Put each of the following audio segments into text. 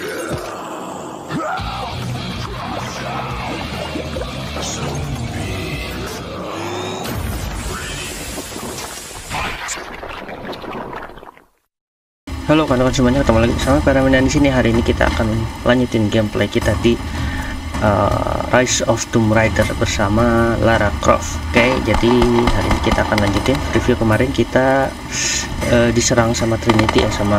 Halo kawan-kawan semuanya, ketemu lagi bersama Paraminan di sini. Hari ini kita akan lanjutin gameplay kita di Rise of Tomb Raider bersama Lara Croft. Oke, jadi hari ini kita akan lanjutin review kemarin kita diserang sama Trinity ya, sama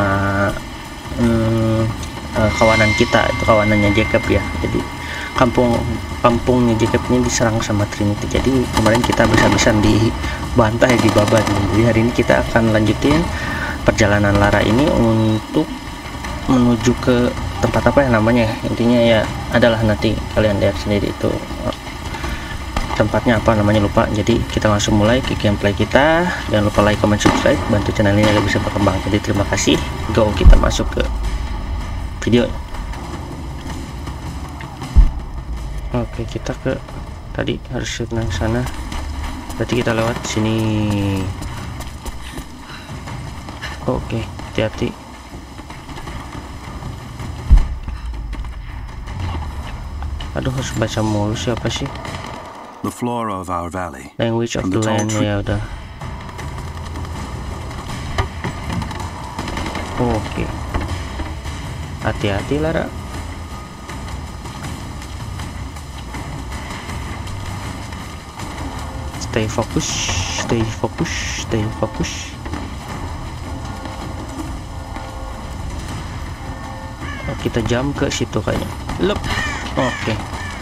kawanan kita, itu kawanannya Jacob ya. Jadi kampungnya Jacob ini diserang sama Trinity. Jadi kemarin kita bisa-bisan dibantai, dibabat. Jadi hari ini kita akan lanjutin perjalanan Lara ini untuk menuju ke tempat apa ya namanya, intinya ya adalah nanti kalian lihat sendiri itu tempatnya apa namanya, lupa. Jadi kita langsung mulai ke gameplay kita. Jangan lupa like, comment, subscribe, bantu channel ini agar bisa berkembang. Jadi terima kasih. Go, kita masuk ke video. Oke, kita ke tadi harus senang sana, berarti kita lewat sini. Oke, hati-hati. Aduh, harus baca mulu, siapa sih? The flora of our valley. Language of the land, ya udah. Oke. Hati-hati Lara. Stay fokus, stay fokus, stay fokus. Kita jam ke situ kayaknya. Lep. Oke.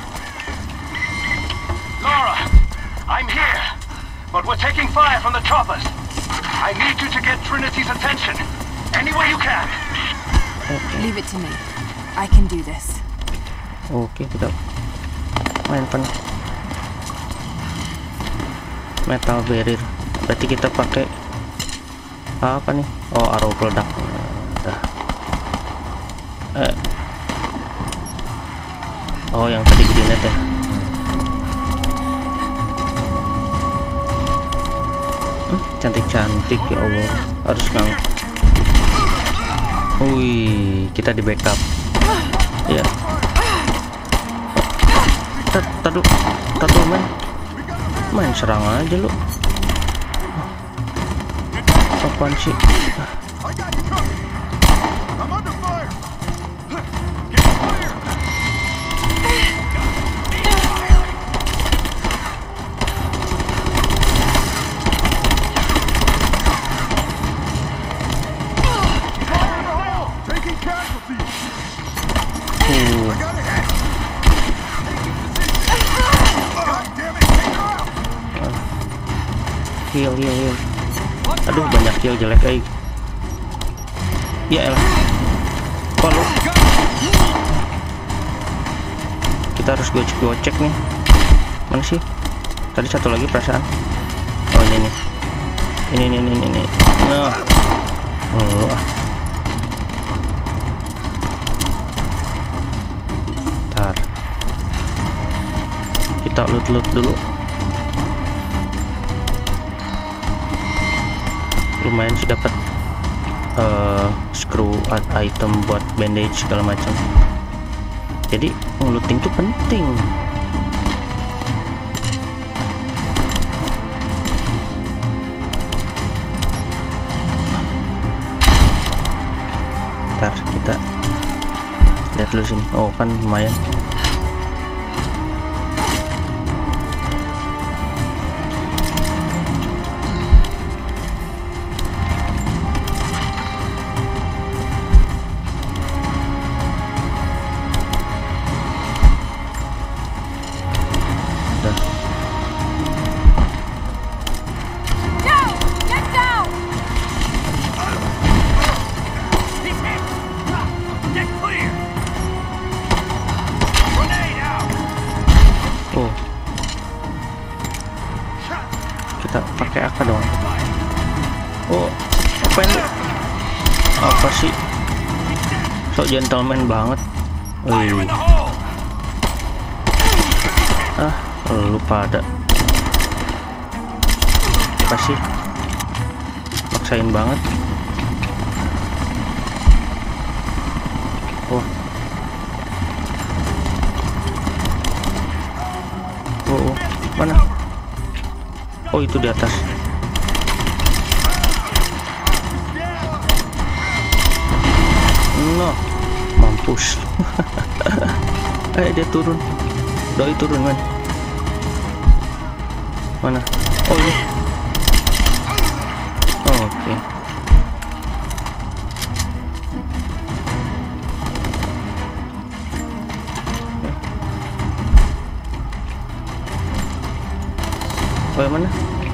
Lara, I'm here, but we're taking fire from the choppers. I need you to get Trinity's attention any way you can. Leave it to me. I can do this. Oke, kita main metal barrier. Berarti kita pakai apa nih? Oh, arrow peledak. Udah. Oh, yang tadi gede ya. Cantik-cantik ya Allah. Harus ngang. Wih, kita di backup. Ya. Tadu main serang aja lu. Apaan sih? Heal. Aduh, banyak heal jelek ya elah. Kalau kita harus gocek nih. Mana sih? Tadi satu lagi perasaan. Oh, ini. Nah. Oh. Ntar. Kita loot dulu. Lumayan sih dapat screw item buat bandage segala macam. Jadi ngelooting itu penting. Ntar kita lihat dulu sini. Oh, kan lumayan. Kita pakai AK dong. Oh, apa sih? So gentleman banget. Wih. Lu pada apa sih? Maksain banget. Wah, Mana? Oh, itu di atas. No, mampus. Dia turun. Doi turun, man. Mana? Oh, ini. Oh, oke. Oh, yang mana?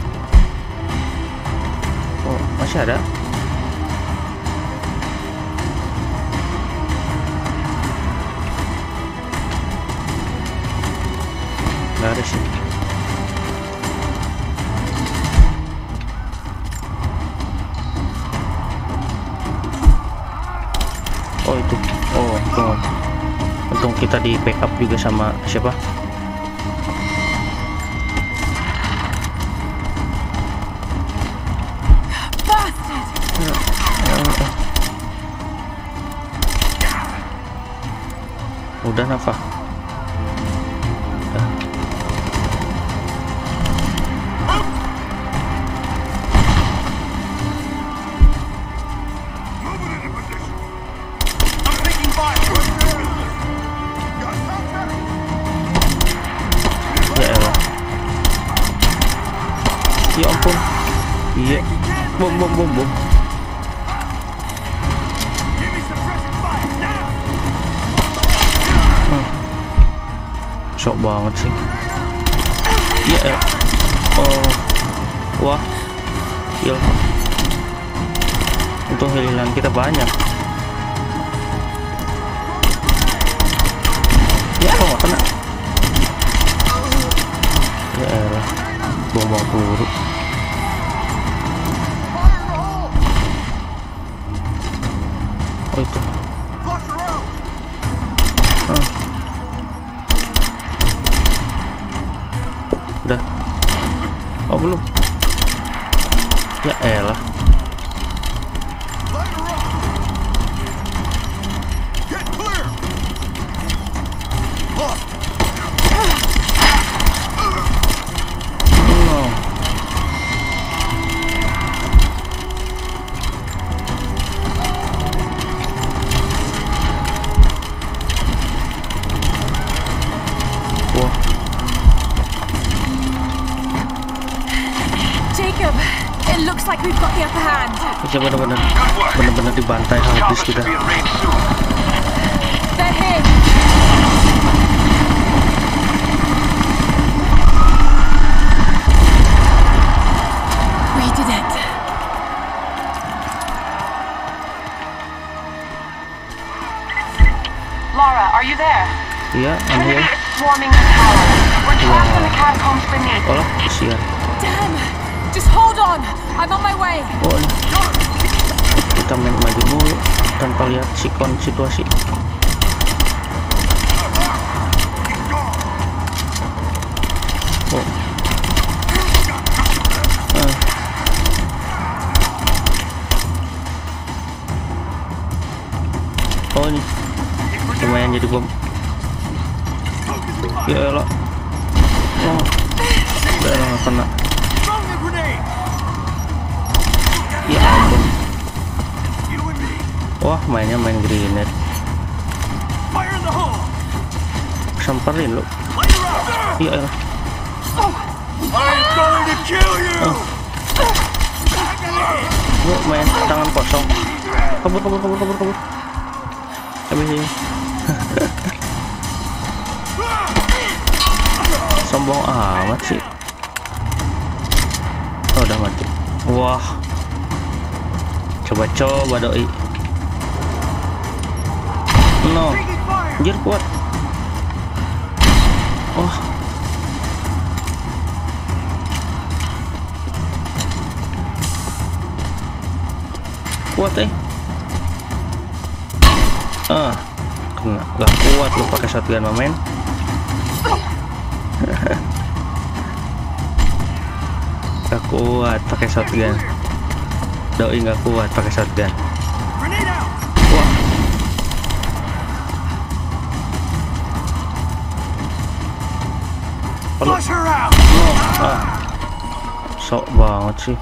Oh, masih ada. Nggak ada sih. Oh, itu. Oh, untung kita di backup juga sama siapa? Udah, Nafa. Ya elah. Ya ampun. Iya. Bom. Sok banget sih. Ya. Oh. Wah. Heal. Untung healan kita banyak. Ya, kok nggak kena? Ya elah. Bom peluru. Oh, itu. Udah. Oh, belum. Ya elah. No. Wah. Jacob, it looks like we've got the upper hand. Iya, bener-bener dibantai habis kita. They're here. We did it. Laura, are you there? Iya, I'm Enemy here. is swarming the tower. We're trapped in the catacombs beneath. Oh, kesian. Damn. Just hold on. I'm on my way. Oh, kita main maju mulu tanpa lihat situasi. Oh. Oh, ini lumayan jadi bom. Ya elah. Oh, udah nggak kena. Ya ampun. Wah, main grenade. Samperin lu. Ya elah. Gua main tangan kosong. Kabur. Habis. Sombong amat sih. Oh, udah mati. Wah. Coba doi. No. Anjir, kuat. Wah. Kuat kena. Gak kuat lu pakai shotgun, mamen. Gak kuat pakai shotgun. Doi gak kuat pakai shotgun. Wah. Flush her out. No. Sok banget sih.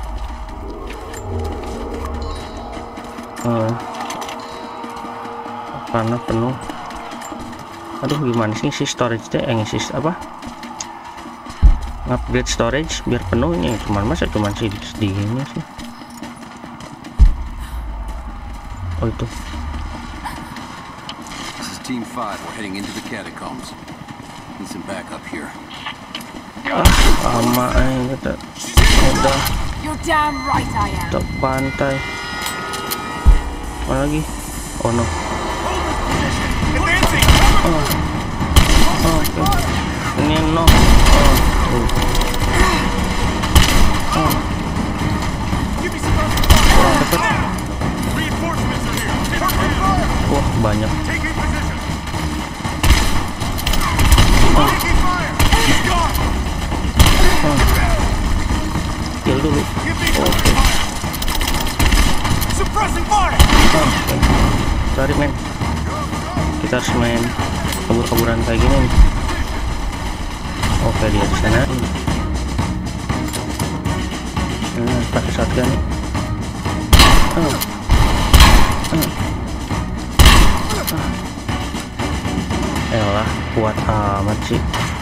Karena penuh. Aduh, gimana sih si storage teh ngisi apa? Upgrade storage biar penuh ini. Cuman sih sedihnya sih. Oh itu. This is Team 5. We're heading into the catacombs. Need some backup here. Lama kita udah. You're damn right I am. Ke pantai. Mana lagi? Oh no. Oke. Ini no. Kurang dekat. Wah, banyak. Kill dulu. Oke. Sorry men, kita harus main kabur-kaburan kayak gini nih. Oke, dia di sana. Pakai shotgun nih. Elah, kuat amat sih.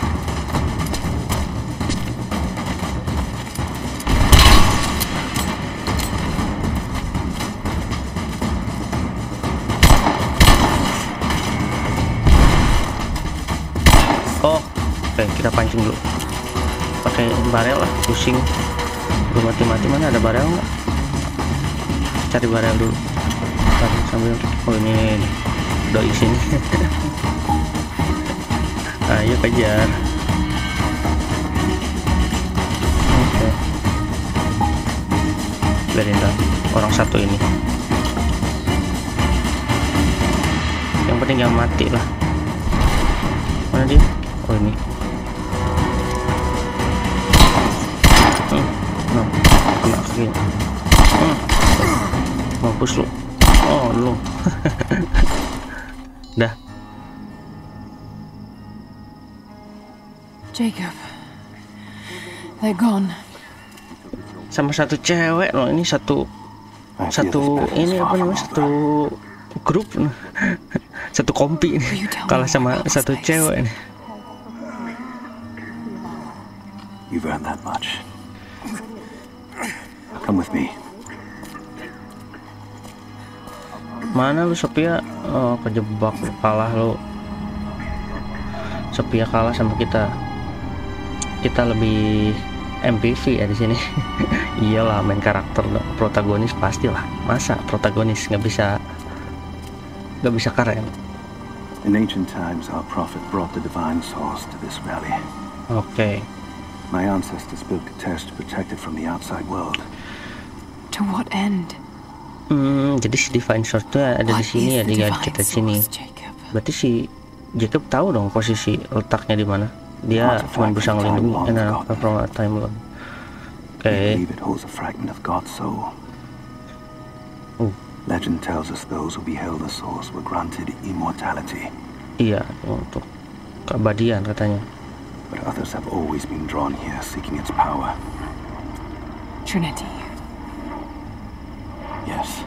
Oke, kita pancing dulu pakai barel lah, pusing belum mati-mati. Mana ada barel nggak? Cari barel dulu. Sambil ini doi sini. Ayo kejar. Oke, biarin dah orang satu ini, yang penting jangan mati lah. Mana dia? Oh ini. No, kena kaki. Mampus lu. Oh lu. Dah. Jacob, they're gone. Sama satu cewek loh, ini satu ini apa namanya, satu grup, satu kompi nih, kalah sama satu cewek nih. You've earned that much. Come with me. Mana lu, Sophia? Oh, kejebak, kalah lu. Sophia kalah sama kita. Kita lebih MPV ya di sini. Iyalah, main karakter protagonis pastilah. Masa protagonis nggak bisa keren? In ancient times, our prophet brought the divine source to this valley. Oke. My ancestors built a test to protect it from the outside world. To what end? Jadi si divine source itu ada di sini ya, di kita sini. Berarti si Jacob tahu dong posisi letaknya di mana. Dia cuma bisa ngelindungi from a time Lord. Oke. Legend tells us those who beheld the source were granted immortality. Iya, untuk keabadian katanya. But others have always been drawn here seeking its power. Trinity. Yes.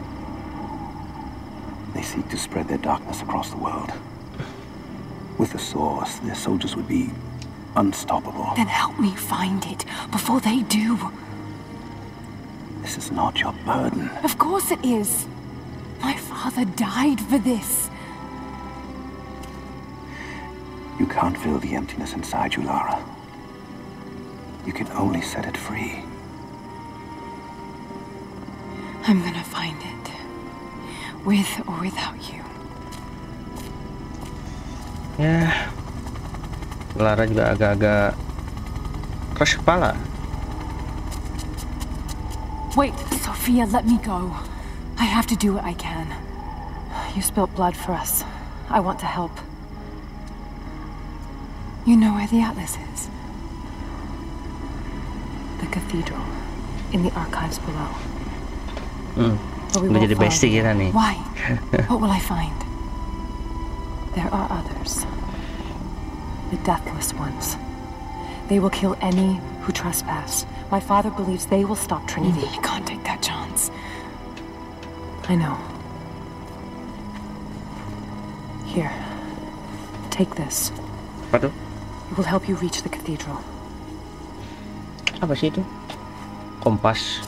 They seek to spread their darkness across the world. With the source, their soldiers would be unstoppable. Then help me find it before they do. This is not your burden. Of course it is. My father died for this. You can't fill the emptiness inside you, Lara. You can only set it free. I'm gonna find it. With or without you. Ya, Lara juga agak-agak keras kepala. Wait, Sophia, let me go. I have to do what I can. You spilt blood for us. I want to help. You know where the Atlas is? The cathedral. In the archives below. Udah jadi bestie kita nih. Why? What will I find? There are others. The deathless ones. They will kill any who trespass. My father believes they will stop Trinity. You can't take that chance. I know. Here. Take this. Apa tuh? It will help you reach the cathedral. Apa sih itu? Kompas.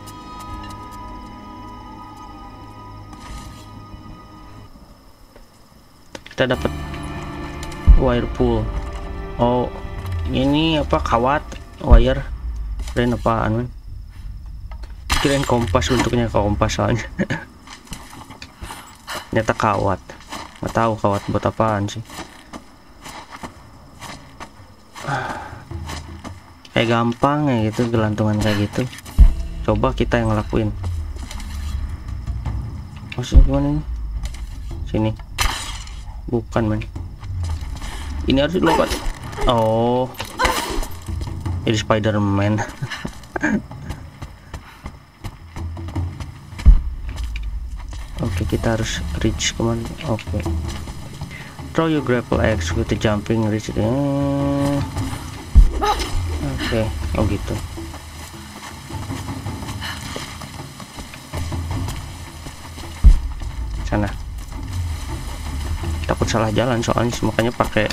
Kita dapat wire pull. Oh, ini apa, kawat wire? Kirain apaan, man? Kirain kompas, bentuknya kompas soalnya. Ternyata kawat. Nggak tahu kawat buat apaan sih. Kayak gampang ya gitu, gelantungan kayak gitu. Coba kita yang ngelakuin. Maksudnya gimana ini? Sini. Bukan, man. Ini harus dilompat. Oh, jadi Spider-Man. Oke, kita harus reach kemana? Oke. Throw your grapple axe with the jumping reach. Oke, oh gitu. Sana. Takut salah jalan soalnya, makanya pakai.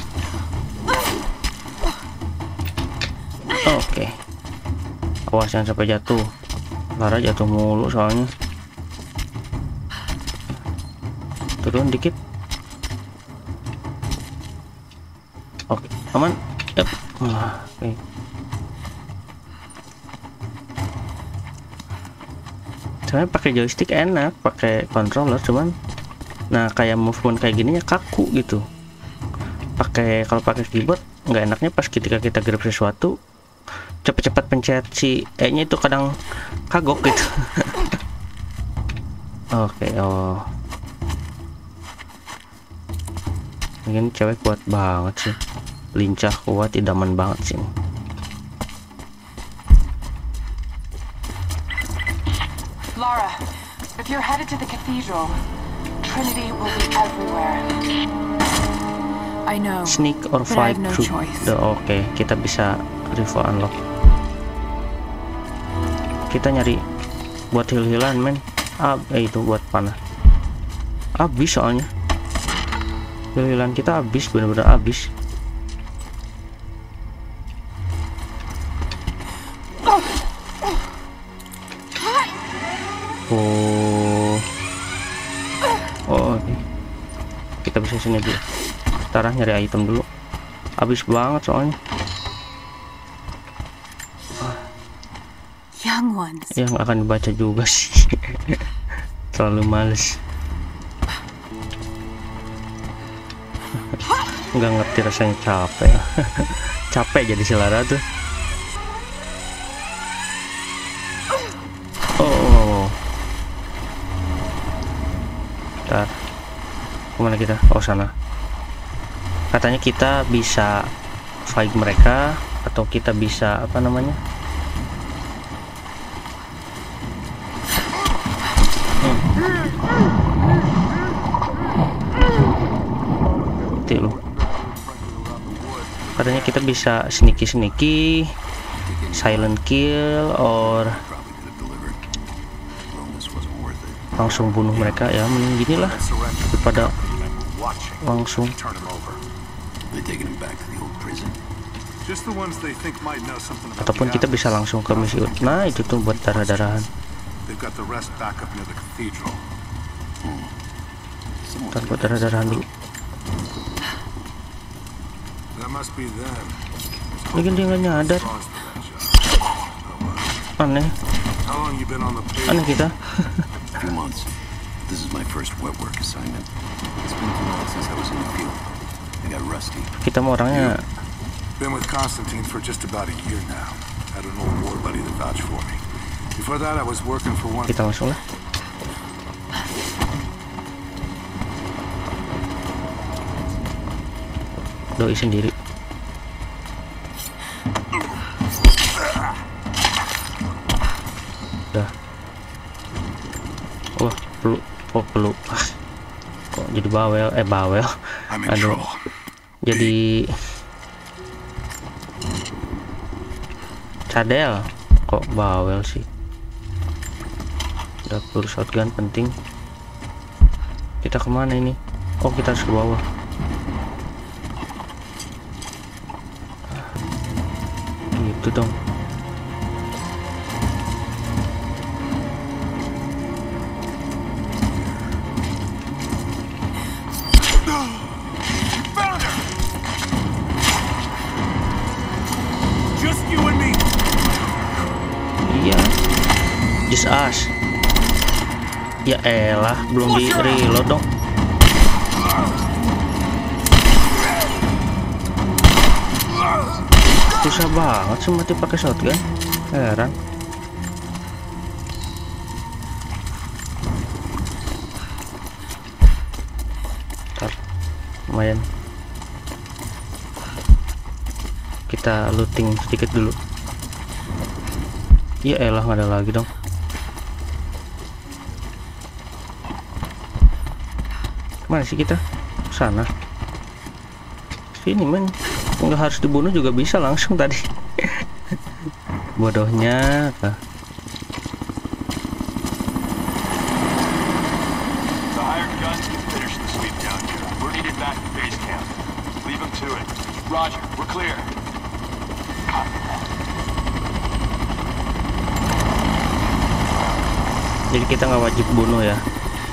Oke. Awas jangan sampai jatuh. Lara jatuh mulu soalnya. Turun dikit. Oke, aman. Yep. Oke. Sebenarnya pakai joystick enak, pakai controller, cuman nah kayak movement kayak gini ya kaku gitu. Kalau pakai keyboard nggak enaknya pas ketika kita grab sesuatu cepet-cepet pencet si E-nya itu kadang kagok gitu. Oke, oh. Ini cewek kuat banget sih. Lincah, kuat, idaman banget sih. Lara, if you're headed to the cathedral, Trinity will be everywhere. I know. Sneak or but I fight have no through choice. the. Oke, kita bisa rival unlock. Kita nyari buat heal-healan, men. Itu buat panah. Habis soalnya. Heal-healan kita habis, bener-bener habis. Oh, okay. Kita bisa sini dulu. Ntar nyari item dulu. Habis banget soalnya. Young ones. Ya nggak akan dibaca juga sih. Terlalu males. Nggak ngerti rasanya capek. Capek jadi si Lara tuh. Oh. Ntar kemana kita? Oh, sana. Katanya kita bisa fight mereka, atau kita bisa apa namanya? Loh. Katanya kita bisa sneaky, silent kill, or langsung bunuh mereka. Ya mending gini lah daripada langsung. Ataupun kita bisa langsung ke misi. Nah itu tuh buat darah-darahan. Ntar buat darah-darahan dulu. Mungkin dia nggak nyadar. Aneh. Aneh kita. Kita mau orangnya. Kita langsung lah. Doi sendiri. Udah. Wah, peluk. Kok jadi bawel? Bawel. Aduh. Jadi Cadel kok bawel sih. Dapur shotgun penting. Kita kemana ini? Oh, kita harus ke bawah. Gitu dong. Iya, just us. Ya elah, belum di reload dong. Susah banget sih mati pakai shotgun. Heran. Ntar, lumayan. Kita looting sedikit dulu. Ya elah, nggak ada lagi dong. Mana sih kita? Sana. Sini men. Nggak harus dibunuh juga bisa langsung tadi. Bodohnya kah? The hired guns can finish the sweep down here. We're needed back at base camp. Leave them to it. Roger, we're clear. Jadi kita nggak wajib bunuh ya.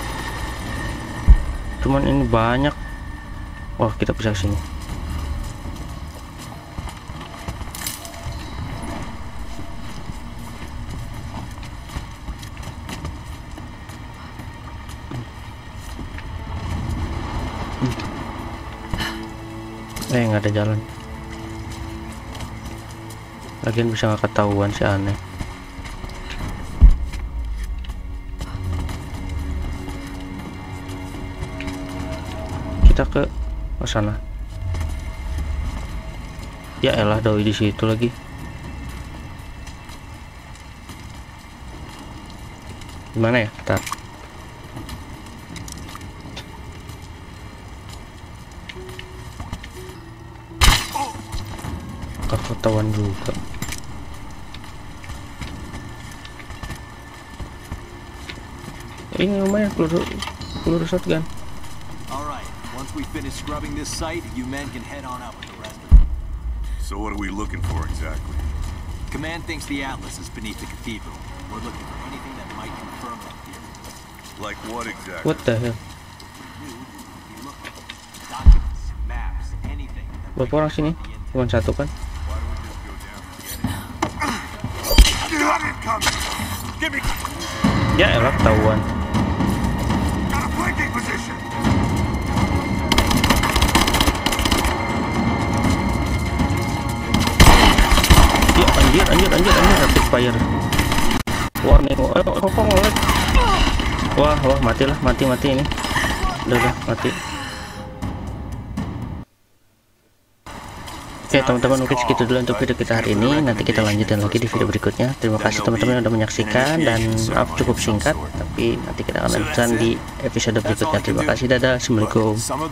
Cuman ini banyak. Wah, kita bisa kesini. Nggak ada jalan. Lagian bisa nggak ketahuan sih, aneh. Kita ke sana. Ya elah, doi di situ lagi. Gimana ya? Ntar. Ketahuan juga. Ini lumayan peluru shotgun. Alright, once we finish scrubbing this site, you men can head on up with the rest of it. So what are we looking for exactly? Command thinks the Atlas is beneath the cathedral. We're looking for anything that might confirm that theory. Like what exactly? What the hell? You look at documents, maps, anything that Berapa orang sini? Cuma satu kan? Ya elah, ketahuan. Ya anjir rapid fire. Wah nih, kok ngelag. Wah matilah, mati ini. Udah mati. Oke teman-teman, mungkin segitu dulu untuk video kita hari ini. Nanti kita lanjutin lagi di video berikutnya. Terima kasih teman-teman yang sudah menyaksikan, dan maaf cukup singkat, tapi nanti kita akan lanjutkan di episode berikutnya. Terima kasih, dadah, assalamualaikum.